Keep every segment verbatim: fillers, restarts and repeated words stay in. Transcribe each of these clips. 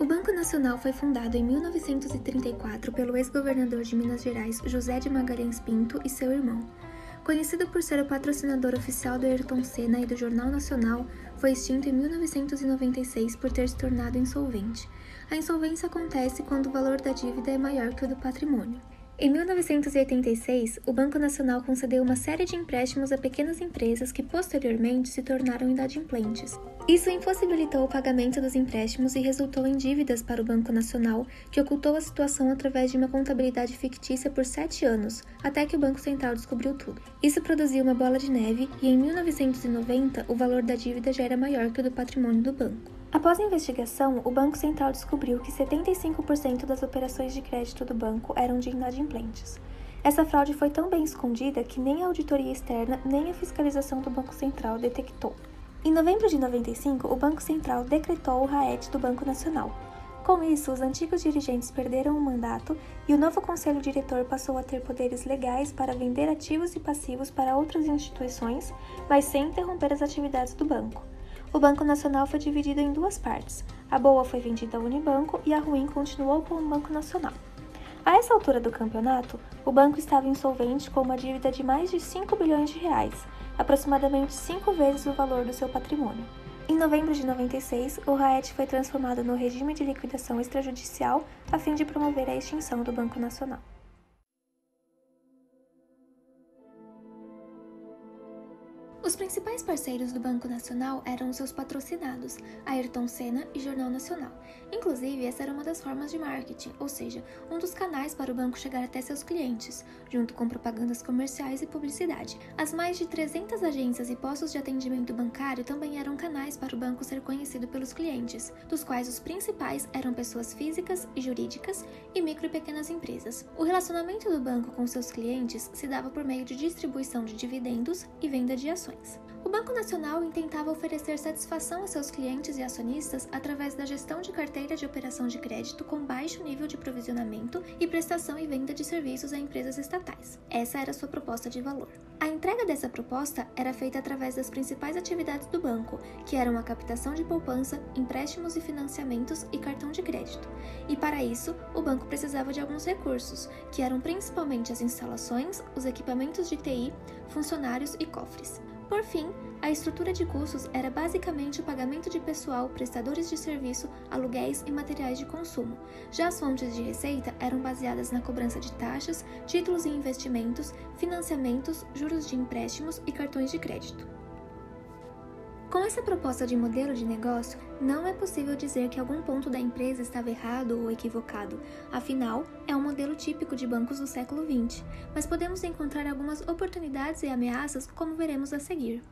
O Banco Nacional foi fundado em mil novecentos e trinta e quatro pelo ex-governador de Minas Gerais, José de Magalhães Pinto, e seu irmão. Conhecido por ser o patrocinador oficial do Ayrton Senna e do Jornal Nacional, foi extinto em mil novecentos e noventa e seis por ter se tornado insolvente. A insolvência acontece quando o valor da dívida é maior que o do patrimônio. Em mil novecentos e oitenta e seis, o Banco Nacional concedeu uma série de empréstimos a pequenas empresas que posteriormente se tornaram inadimplentes. Isso impossibilitou o pagamento dos empréstimos e resultou em dívidas para o Banco Nacional, que ocultou a situação através de uma contabilidade fictícia por sete anos, até que o Banco Central descobriu tudo. Isso produziu uma bola de neve e em mil novecentos e noventa o valor da dívida já era maior que o do patrimônio do banco. Após a investigação, o Banco Central descobriu que setenta e cinco por cento das operações de crédito do banco eram de inadimplentes. Essa fraude foi tão bem escondida que nem a auditoria externa nem a fiscalização do Banco Central detectou. Em novembro de noventa e cinco, o Banco Central decretou o RAET do Banco Nacional. Com isso, os antigos dirigentes perderam o mandato e o novo conselho diretor passou a ter poderes legais para vender ativos e passivos para outras instituições, mas sem interromper as atividades do banco. O Banco Nacional foi dividido em duas partes. A boa foi vendida ao Unibanco e a ruim continuou com o Banco Nacional. A essa altura do campeonato, o banco estava insolvente com uma dívida de mais de cinco bilhões de reais, aproximadamente cinco vezes o valor do seu patrimônio. Em novembro de noventa e seis, o RAET foi transformado no regime de liquidação extrajudicial a fim de promover a extinção do Banco Nacional. Os principais parceiros do Banco Nacional eram os seus patrocinados, Ayrton Senna e Jornal Nacional. Inclusive, essa era uma das formas de marketing, ou seja, um dos canais para o banco chegar até seus clientes, junto com propagandas comerciais e publicidade. As mais de trezentas agências e postos de atendimento bancário também eram canais para o banco ser conhecido pelos clientes, dos quais os principais eram pessoas físicas e jurídicas e micro e pequenas empresas. O relacionamento do banco com seus clientes se dava por meio de distribuição de dividendos e venda de ações. O Banco Nacional intentava oferecer satisfação a seus clientes e acionistas através da gestão de carteira de operação de crédito com baixo nível de provisionamento e prestação e venda de serviços a empresas estatais. Essa era sua proposta de valor. A entrega dessa proposta era feita através das principais atividades do banco, que eram a captação de poupança, empréstimos e financiamentos e cartão de crédito. E para isso, o banco precisava de alguns recursos, que eram principalmente as instalações, os equipamentos de T I, funcionários e cofres. Por fim, a estrutura de custos era basicamente o pagamento de pessoal, prestadores de serviço, aluguéis e materiais de consumo. Já as fontes de receita eram baseadas na cobrança de taxas, títulos e investimentos, financiamentos, juros de empréstimos e cartões de crédito. Com essa proposta de modelo de negócio, não é possível dizer que algum ponto da empresa estava errado ou equivocado, afinal, é um modelo típico de bancos do século vinte, mas podemos encontrar algumas oportunidades e ameaças, como veremos a seguir.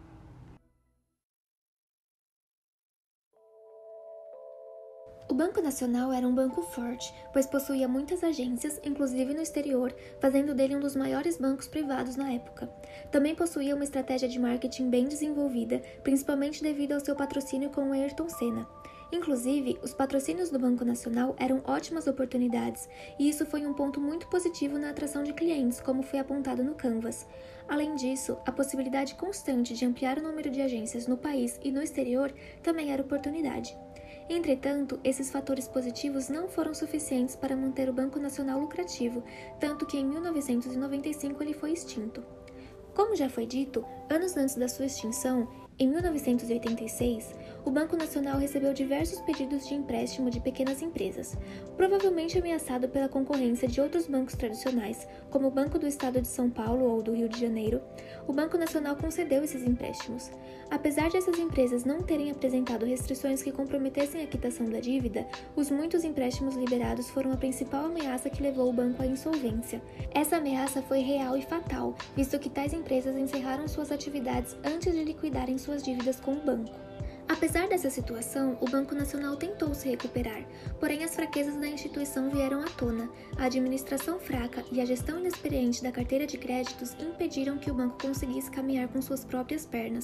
O Banco Nacional era um banco forte, pois possuía muitas agências, inclusive no exterior, fazendo dele um dos maiores bancos privados na época. Também possuía uma estratégia de marketing bem desenvolvida, principalmente devido ao seu patrocínio com o Ayrton Senna. Inclusive, os patrocínios do Banco Nacional eram ótimas oportunidades, e isso foi um ponto muito positivo na atração de clientes, como foi apontado no Canvas. Além disso, a possibilidade constante de ampliar o número de agências no país e no exterior também era oportunidade. Entretanto, esses fatores positivos não foram suficientes para manter o Banco Nacional lucrativo, tanto que em mil novecentos e noventa e cinco ele foi extinto. Como já foi dito, anos antes da sua extinção, em mil novecentos e oitenta e seis, o Banco Nacional recebeu diversos pedidos de empréstimo de pequenas empresas, provavelmente ameaçado pela concorrência de outros bancos tradicionais, como o Banco do Estado de São Paulo ou do Rio de Janeiro. O Banco Nacional concedeu esses empréstimos. Apesar de essas empresas não terem apresentado restrições que comprometessem a quitação da dívida, os muitos empréstimos liberados foram a principal ameaça que levou o banco à insolvência. Essa ameaça foi real e fatal, visto que tais empresas encerraram suas atividades antes de liquidarem suas dívidas com o banco. Apesar dessa situação, o Banco Nacional tentou se recuperar, porém as fraquezas da instituição vieram à tona. A administração fraca e a gestão inexperiente da carteira de créditos impediram que o banco conseguisse caminhar com suas próprias pernas.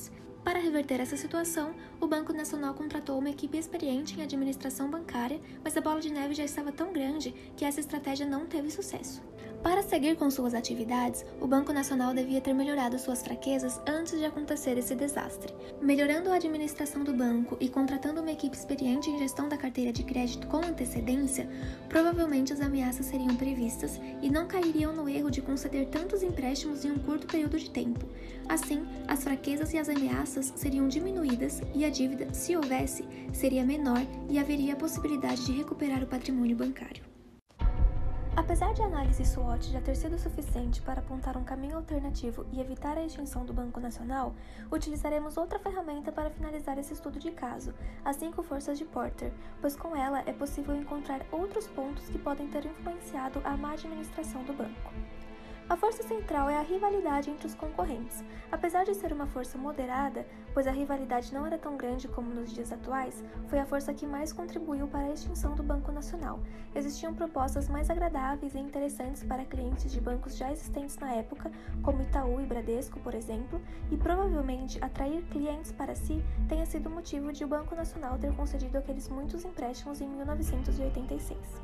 Para reverter essa situação, o Banco Nacional contratou uma equipe experiente em administração bancária, mas a bola de neve já estava tão grande que essa estratégia não teve sucesso. Para seguir com suas atividades, o Banco Nacional devia ter melhorado suas fraquezas antes de acontecer esse desastre. Melhorando a administração do banco e contratando uma equipe experiente em gestão da carteira de crédito com antecedência, provavelmente as ameaças seriam previstas e não cairiam no erro de conceder tantos empréstimos em um curto período de tempo. Assim, as fraquezas e as ameaças seriam diminuídas e a dívida, se houvesse, seria menor e haveria a possibilidade de recuperar o patrimônio bancário. Apesar de a análise SWOT já ter sido suficiente para apontar um caminho alternativo e evitar a extinção do Banco Nacional, utilizaremos outra ferramenta para finalizar esse estudo de caso, as cinco forças de Porter, pois com ela é possível encontrar outros pontos que podem ter influenciado a má administração do banco. A força central é a rivalidade entre os concorrentes. Apesar de ser uma força moderada, pois a rivalidade não era tão grande como nos dias atuais, foi a força que mais contribuiu para a extinção do Banco Nacional. Existiam propostas mais agradáveis e interessantes para clientes de bancos já existentes na época, como Itaú e Bradesco, por exemplo, e provavelmente atrair clientes para si tenha sido o motivo de o Banco Nacional ter concedido aqueles muitos empréstimos em mil novecentos e oitenta e seis.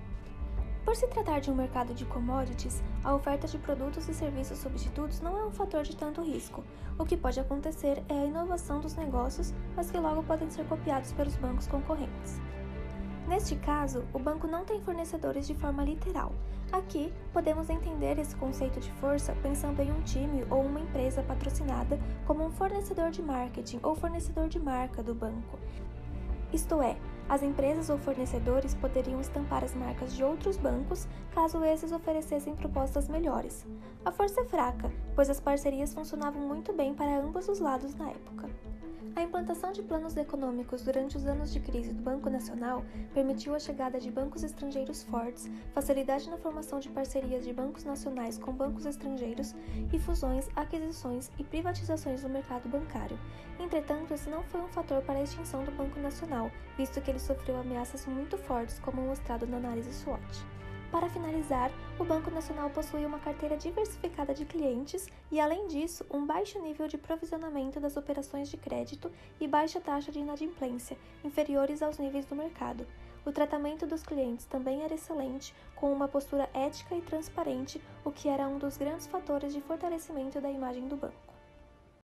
Por se tratar de um mercado de commodities, a oferta de produtos e serviços substitutos não é um fator de tanto risco. O que pode acontecer é a inovação dos negócios, mas que logo podem ser copiados pelos bancos concorrentes. Neste caso, o banco não tem fornecedores de forma literal. Aqui, podemos entender esse conceito de força pensando em um time ou uma empresa patrocinada como um fornecedor de marketing ou fornecedor de marca do banco. Isto é, as empresas ou fornecedores poderiam estampar as marcas de outros bancos caso esses oferecessem propostas melhores. A força é fraca, pois as parcerias funcionavam muito bem para ambos os lados na época. A implantação de planos econômicos durante os anos de crise do Banco Nacional permitiu a chegada de bancos estrangeiros fortes, facilidade na formação de parcerias de bancos nacionais com bancos estrangeiros e fusões, aquisições e privatizações no mercado bancário. Entretanto, esse não foi um fator para a extinção do Banco Nacional, visto que ele sofreu ameaças muito fortes, como mostrado na análise SWOT. Para finalizar, o Banco Nacional possui uma carteira diversificada de clientes e, além disso, um baixo nível de provisionamento das operações de crédito e baixa taxa de inadimplência, inferiores aos níveis do mercado. O tratamento dos clientes também era excelente, com uma postura ética e transparente, o que era um dos grandes fatores de fortalecimento da imagem do banco.